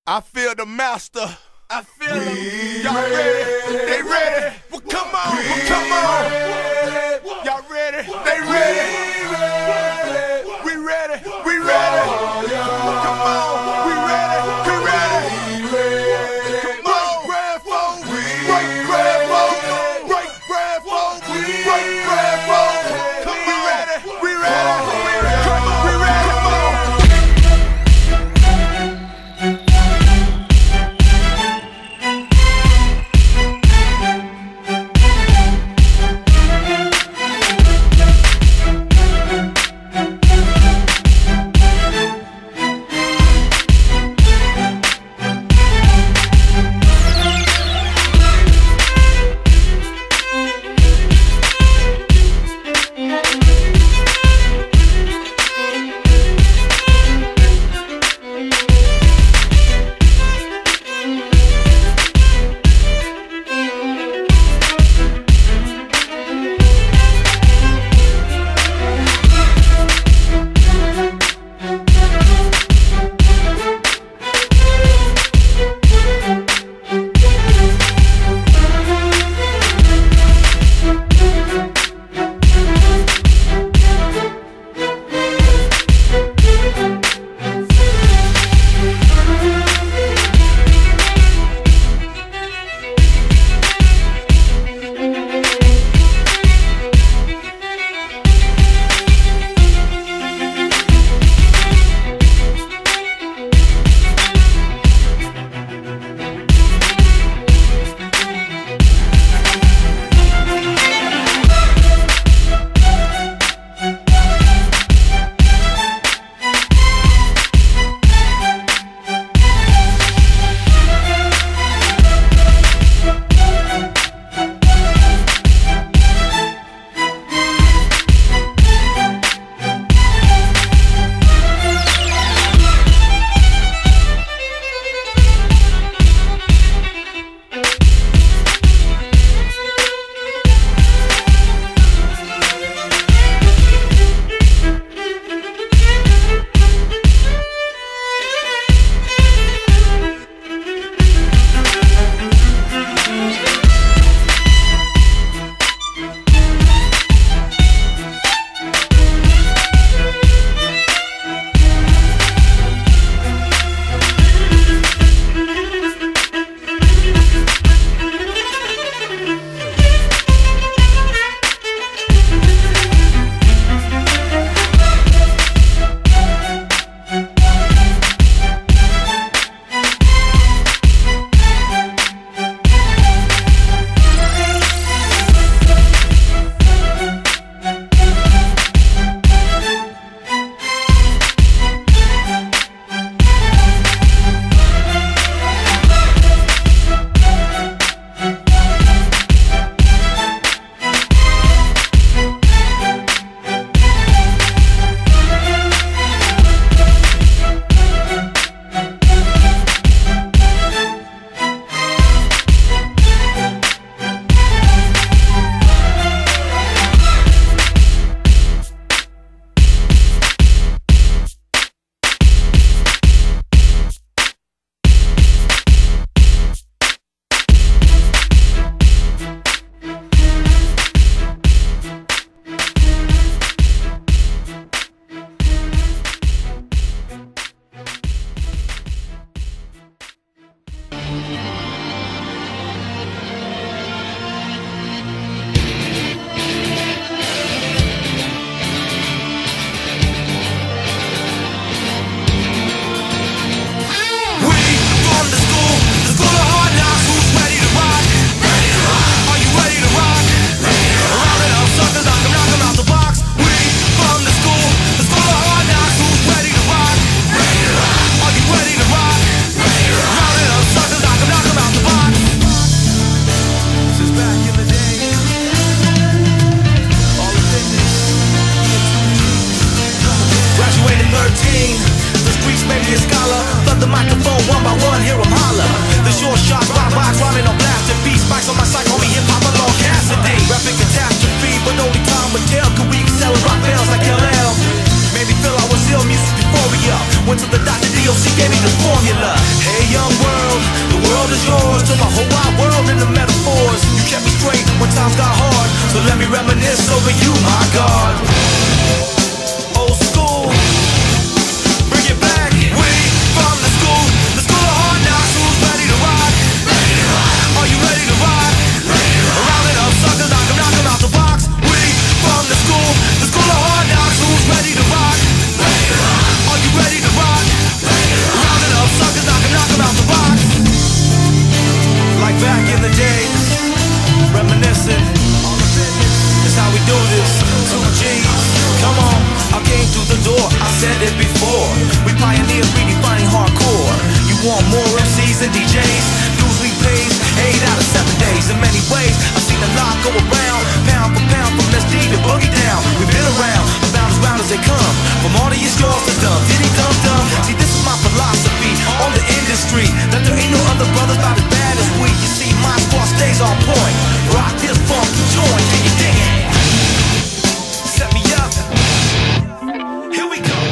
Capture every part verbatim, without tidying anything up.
I feel the master. I feel them. Y'all ready? They ready? Well, come on. Well, come on. Y'all ready? They ready? We ready? We ready? Come on. We ready? We ready? Come on. Bread folk. Break bread folk. Break bread folk. Break bread folk. Come we ready? We ready? We ready? Come on. We ready? Come on. Went to the doctor, D O C gave me the formula. Hey yo, let me reminisce over you, my God. Old school, bring it back. We from the school, the school of hard knocks. Who's ready to rock? Ready to rock. Are you ready to rock? Ready to rock. Round it up, suckers, knock 'em, knock 'em out the box. We from the school, the school of hard knocks. Who's ready to rock? Ready to rock. Are you ready to rock? Ready to rock. Round it up, suckers, knock 'em, knock 'em out the box. Like back in the day, reminiscing. That's how we do this. Two G's, come on. I came through the door, I said it before. We pioneers redefining hardcore. You want more M Cs and D Js? Dues we pays, eight out of seven days. In many ways, I've seen a lot go around. Pound for pound, from S D to Boogie Down. We've been around, about as round as they come. From all of your straws to dumb, diddy dum dum. See, this is my philosophy on the industry, that there ain't no other brothers about as bad as we. You see, my squad stays on point. Rock this funky joint, can you dig it? Set me up. Here we go.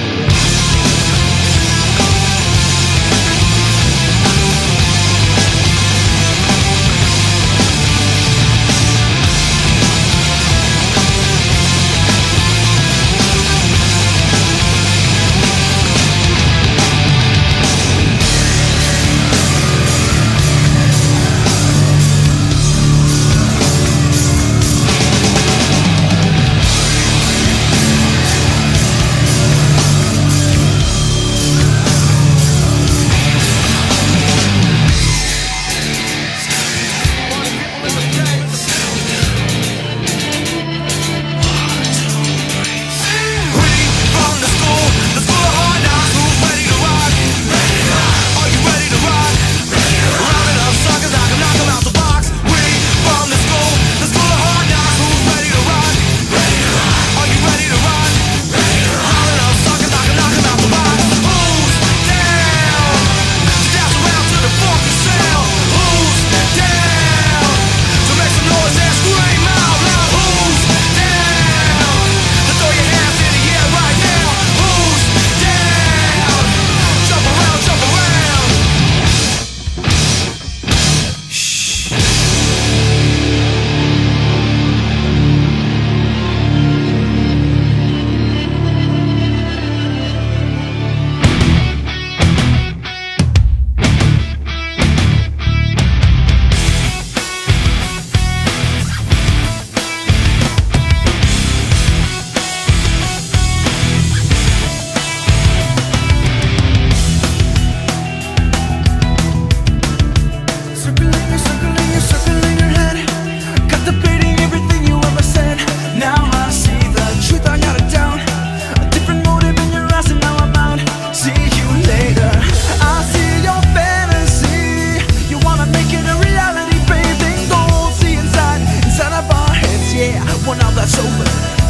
Well, now that's over.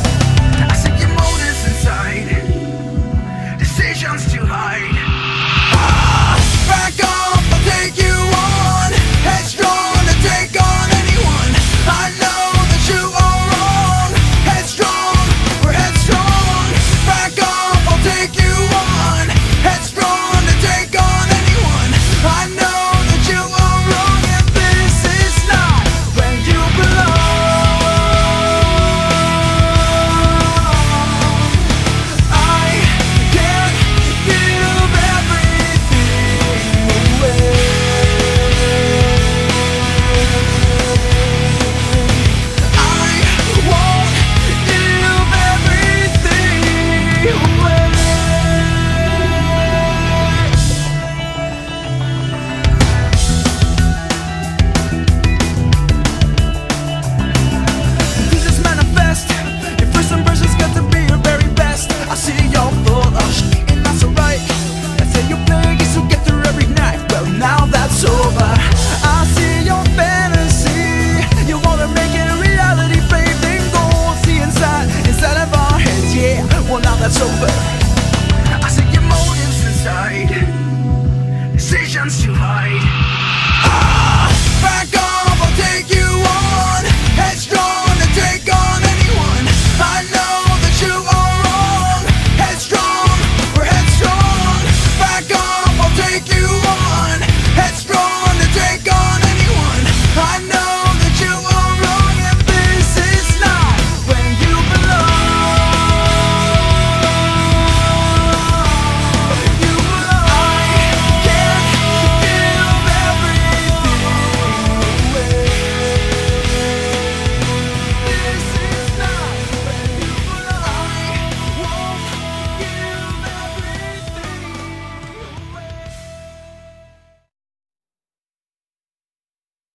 I see your motives inside, decisions to hide. Ah, back up, I'll take you on. Headstrong to take on anyone. I know that you are wrong. Headstrong, we're headstrong. Back up, I'll take you on. Headstrong to take on anyone. I know that you are wrong, and this is not where you belong. Well, now that's over. I see your motives inside, decisions to hide. Ah, back up.